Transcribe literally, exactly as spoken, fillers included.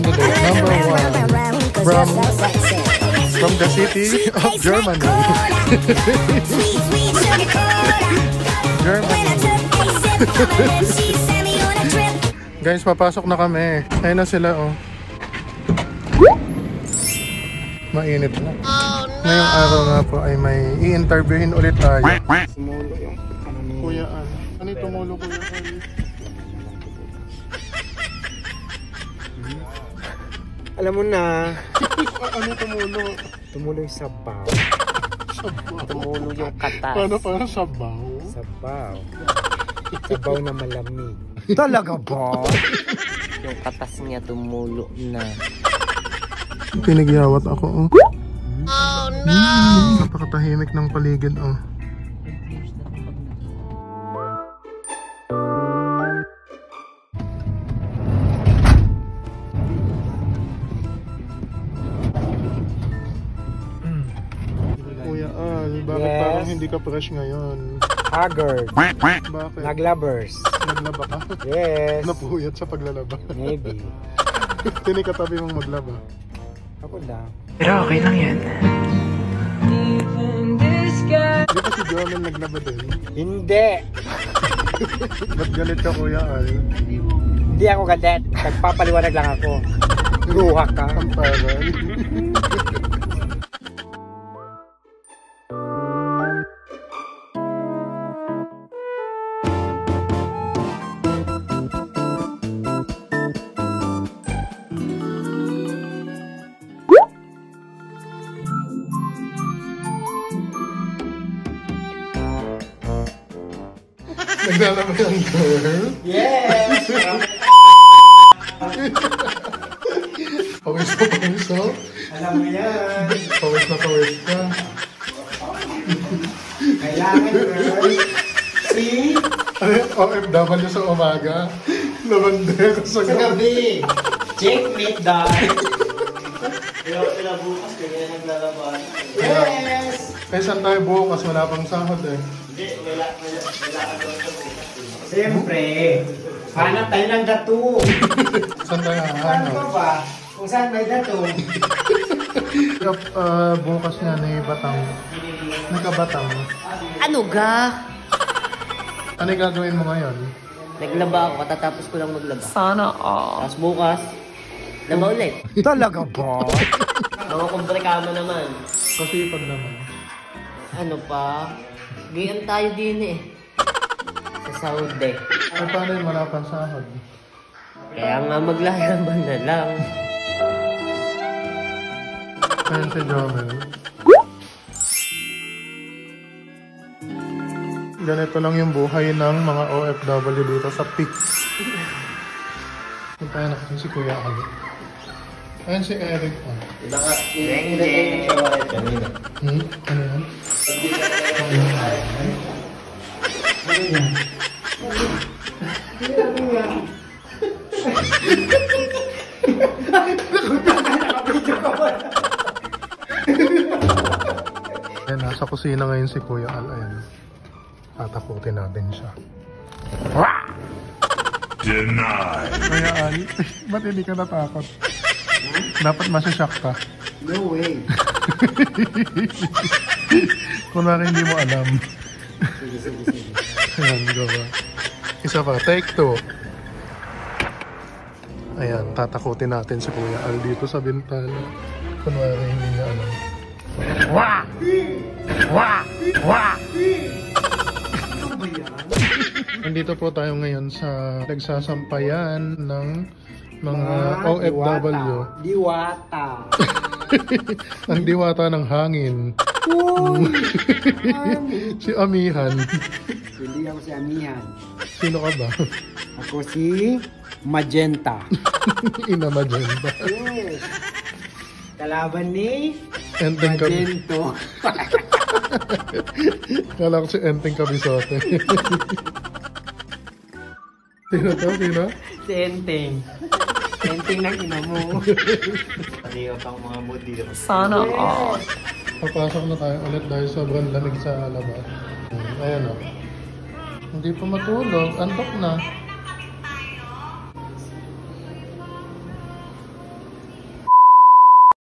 candidate number one from from the city of Germany. Germany. Guys, papasok na kami. Ayun na sila, oh. Mainit na. Ngayong araw nga po ay may i-interviewin ulit tayo. Tumulo yung ano ni... Kuya Al. Ano yung tumulo, Kuya Al? Alam mo na. Ano tumulo? Tumulo yung sabaw. Sabaw? Tumulo yung katas. Paano parang sabaw? Sabaw. Sabaw na malamig. Talaga ba? Yung katas niya tumulo na. Pinagyawat ako, oh. Oh no! Hmm, napakatahimik ng paligid, oh. Kuya Al, bakit Yes. parang hindi ka fresh ngayon? Haggard. Bakit? Naglabers. Naglaba ka? Yes. Napuyat sa paglalaba. Maybe. Tinikatabi mong maglaba. Ako lang. Pero okay lang yan. Di ba si Jomel naglaba din? Hindi. Ba't galit ka, Kuya Al? Hindi ako galit. Nagpapaliwanag lang ako. Luha ka. Ang tagal. Naglalaba yung girl? Yes! Pawis na pawis, oh. Alam mo yan. Pawis na pawis ka. Kailangan, girl. See? Ano yung O F W sa umaga? Lavandero sa Sa gabi. Checkmate, dahil. Pero sila bukas kaya naglalaban. Yes! Eh, saan tayo bukas? Wala pang sahod, eh. Hindi, wala, wala, wala ako sa bukas. Siyempre. Hanap tayo ng dato. Saan tayo Ano hahanap? ka ba? Kung saan may dato. Uh, bukas nga ni Batang. Nagkabatang. Ano ga? Ano yung gagawin mo ngayon? Naglaba ako, katatapos ko lang maglaba. Sana all. Tapos bukas, laba ulit. Talaga ba? Mga kumprekama naman. Kasipag naman. Ano pa? Gayan tayo din eh. Sa Saudi. Eh, paano yung wala pang sahod? Kaya nga maglalaban na lang. Ayun si Jomel. Ganito lang yung buhay ng mga O F W dito sa P I C. Puntahan natin si Kuya Ali. Ayun si Eric. Oh. Diba ka? Hindi. Hmm? Ano yan? Ano yan? Ano yan? Ayan, nasa kusina ngayon si Kuya Al. Ayan. Tatakutin natin siya. Denied. Kuya Al, ba't hindi ka natakot? Dapat masashock ka. No way. Kunwari hindi mo alam. Sige, sige, sige. Ayan, gawa. Isa pa, take two. Ayan, tatakutin natin si Kuya Al dito sa bintana. Kunwari hindi niya alam. Wah! Wah! Wah! Nandito po tayo ngayon sa nagsasampayan ng mga O F W. Diwata. Ang diwata ng hangin. Uy! Si Amihan. Hindi ako si Amihan. Sino ka ba? Ako si Magenta. Ina Magenta. Yes. Kalaban ni Enteng Kabi. Magento. Kala ko si Enteng Kabisote. Sino to? Sino? Si Enteng. Enteng ng ina mo. Pati pang mga mood dito. Sana all. Papasok na tayo ulit dahil sobrang lamig sa labas. Ayan o. Hindi pa matulog. Antok na.